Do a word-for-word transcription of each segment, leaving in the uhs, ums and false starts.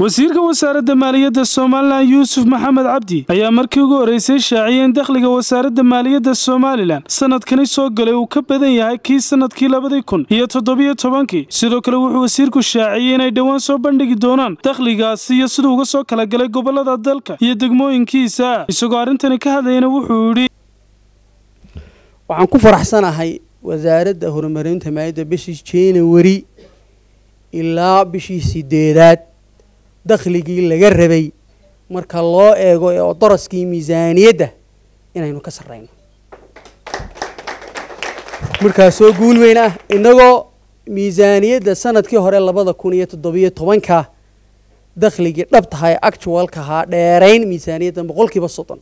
wasiirka wasaaradda maaliyadda Soomaaliland Yuusuf Maxamed Cabdi ayaa markii ugu horeysay shaaciyeen dakhliga wasaaradda maaliyadda Soomaaliland sanadkani soo galay uu ka badan yahay kii sanadkii laba kun iyo toddoba iyo toban sidoo kale wuxuu wasiirku shaaciyay inay dhawaan soo bandhigi doonaan dakhligaas iyo sidoo uga soo kala galay gobolada dalka iyo degmooyinkiisa isagoo arintani ka hadlayna wuxuu yiri waxaan ku faraxsanahay wasaaradda horumarinta maaliyadda bishii January ilaa bishii sideedaad dakhligii laga rabay marka loo eego ee daraskii miisaaniyadda inaynu ka sarreyno marka soo guul weyn ah inagoo miisaaniyadda sanadkii hore laba kun iyo toddoba iyo toban ka dakhligii dhabtahay actual ka ha dheerayn miisaaniyadda boqolkiiba soddon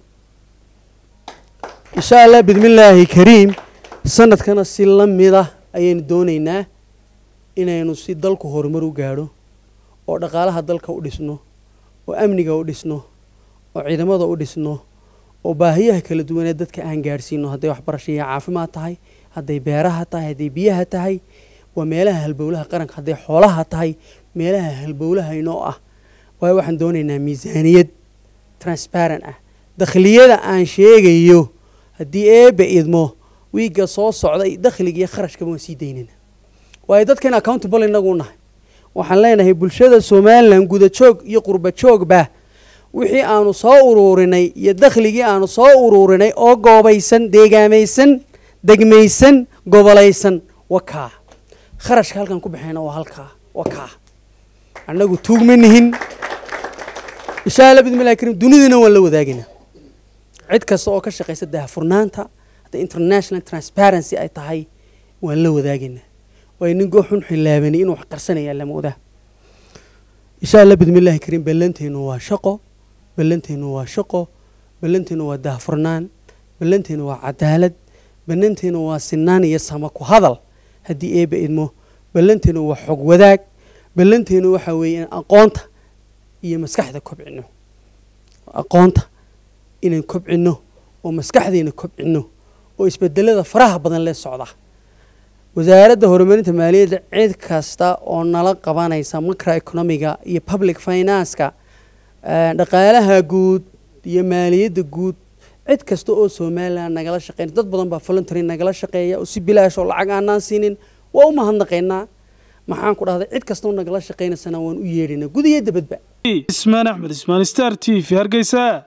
insha Allah bismillaahi kariim sanadkana si la mid ah ayaynu doonaynaa inaynu si dalku horumar u gaaro oo dhaqaalaha dalka u dhisno oo amniga u dhisno oo ciidamada u dhisno oo baahiyaha kala duwan ee dadka aan gaarsiino haday waxbarasho iyo caafimaad tahay haday beeraha tahay haday biyaha tahay waa meelaha halbowlaha qaranka haday xoolaha tahay meelaha halbowlaha inoo ah way waxaan doonaynaa miisaaniyad transparent ah dakhliyada aan sheegayo hadii eeba idmo wiiga soo socday dakhliga iyo kharashka ma sii deynina way dadkan accountable inagu nahay waxaan leenahay bulshada Soomaaliland guda joog iyo qurba joogba wixii aanu soo ururinay iyo dakhligii aanu soo ururinay oo goobaysan deegaamaysan degmaysan gobolaysan waka kharashka halkan ku bixayna waa halka waka anagu tuugmanihin insha Allah bismillaahi kariim dunidana waa la wadaagina cid kasta oo ka shaqeysa daahfurnaanta the international transparency ay tahay waa la wadaagina way nin gooxun xilaabani inuu wax qarsanaya la moodaa insha Allah bismillaahi kariim ballanteenu waa shaqo ballanteenu waa shaqo ballanteenu waa daahfurnaan ballanteenu waa cadaalad ballanteenu waa sinaan iyo sama ku hadal hadii eeba idmo ballanteenu waa xog wadaag ballanteenu waxa weeyaan aqoonta iyo maskaxda kobcino aqoonta inaan kobcino oo maskaxdeena kobcino oo isbedelada faraha badan la socda wasaaradda horumarinta maaliyadda cid kasta oo nala qabanaysa macroeconomiga iyo public finance-ka dhaqaalaha guud iyo maaliyadda guud cid kasta oo Soomaaliland nagala shaqeyn dad badan baa voluntary nagala shaqeeya oo si bilaash oo lacag aanan siinin waa u mahadnaqaynaa maxaan ku dhahday cid kasta oo nagala shaqeynaysa waan u yeedhinaa gudiyeeda badba Ismaan Axmed Ismaan Star T V Hargeysa.